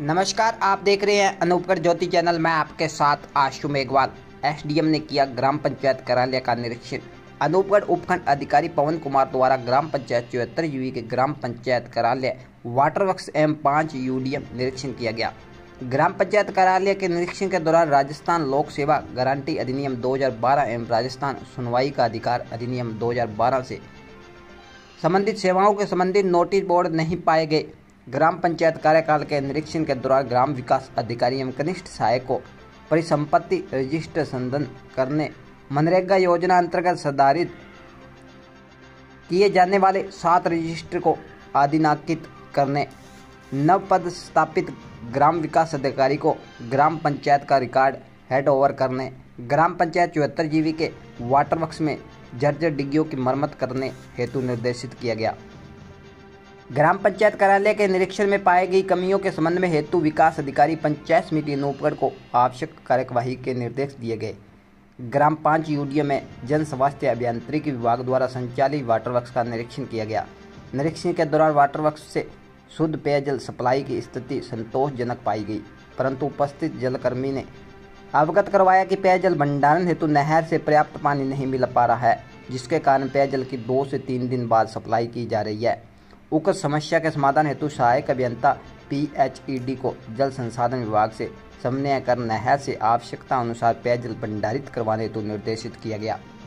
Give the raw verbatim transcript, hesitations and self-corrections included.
नमस्कार, आप देख रहे हैं अनूपगढ़ ज्योति चैनल। मैं आपके साथ आशु मेघवाल। एसडीएम ने किया ग्राम पंचायत कार्यालय का निरीक्षण। अनूपगढ़ उपखंड अधिकारी पवन कुमार द्वारा ग्राम पंचायत चौहत्तर यूवी के ग्राम पंचायत कार्यालय वाटर वर्क्स एम पाँच यूडीएम निरीक्षण किया गया। ग्राम पंचायत कार्यालय के निरीक्षण के दौरान राजस्थान लोक सेवा गारंटी अधिनियम दो हज़ार बारह एवं राजस्थान सुनवाई का अधिकार अधिनियम दो हज़ार बारह से संबंधित सेवाओं के संबंधित नोटिस बोर्ड नहीं पाए गए। ग्राम पंचायत कार्यकाल के निरीक्षण के दौरान ग्राम विकास अधिकारी एवं कनिष्ठ सहायक को परिसंपत्ति रजिस्टर संशोधन करने, मनरेगा योजना अंतर्गत संधारित किए जाने वाले सात रजिस्टर को अधिनांकित करने, नव पद स्थापित ग्राम विकास अधिकारी को ग्राम पंचायत का रिकॉर्ड हैंड ओवर करने, ग्राम पंचायत चौहत्तर जीवी के वाटर वर्क्स में जर्जर डिग्गियों की मरम्मत करने हेतु निर्देशित किया गया। ग्राम पंचायत कार्यालय के निरीक्षण में पाई गई कमियों के संबंध में हेतु विकास अधिकारी पंचायत समिति अनूपगढ़ को आवश्यक कार्यवाही के निर्देश दिए गए। ग्राम पाँच यूडीएम में जन स्वास्थ्य अभियांत्रिकी विभाग द्वारा संचालित वाटर वर्क्स का निरीक्षण किया गया। निरीक्षण के दौरान वाटर वर्क्स से शुद्ध पेयजल सप्लाई की स्थिति संतोषजनक पाई गई, परंतु उपस्थित जलकर्मी ने अवगत करवाया कि पेयजल भंडारण हेतु नहर से पर्याप्त पानी नहीं मिल पा रहा है, जिसके कारण पेयजल की दो से तीन दिन बाद सप्लाई की जा रही है। उक्त समस्या के समाधान हेतु सहायक अभियंता पीएचईडी को जल संसाधन विभाग से समन्वय कर नहर से आवश्यकता अनुसार पेयजल भंडारित करवाने हेतु निर्देशित किया गया।